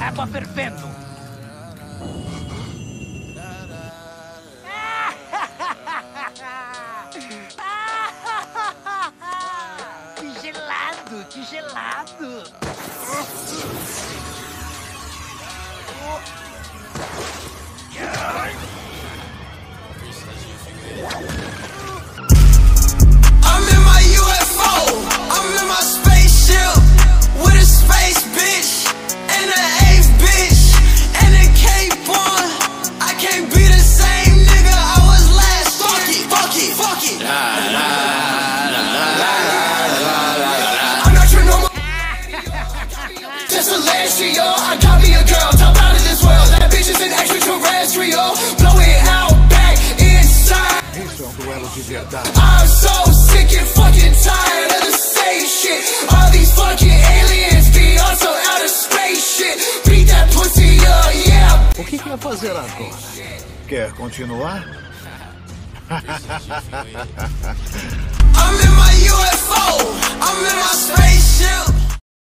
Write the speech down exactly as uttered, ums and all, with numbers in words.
água fervendo. Que gelado, que gelado. I'm in my U F O, I'm in my spaceship, with a space bitch, and an eighth bitch, and a cape on. I can't be the same nigga I was last. Fuck it, fuck it, fuck it. I'm not your normal. Just a last year, I got me a girl, top out of this world. That bitch is an extraterrestrial, blow it out back inside. Isso é um duelo de verdade. I'm so sick and fucking tired of the same shit. All these fucking aliens be on some outer space shit. Beat that pussy up, yeah. O que quer fazer agora? Quer continuar?